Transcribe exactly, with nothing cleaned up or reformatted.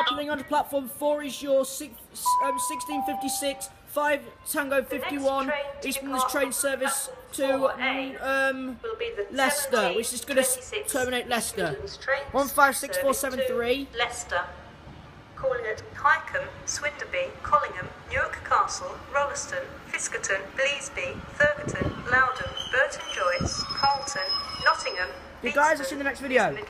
Coming onto platform four is your six, um, sixteen fifty-six, five Tango fifty-one, Eastbourne's train service to um, Leicester, which is going to terminate Leicester. one five six four seven three. Leicester. Calling at Highcombe, Swinderby, Collingham, Newark Castle, Rolleston, Fiskerton, Bleasby, Thurgerton, Loudon, Burton Joyce, Carlton, Nottingham. You guys, I'll see you in the next video.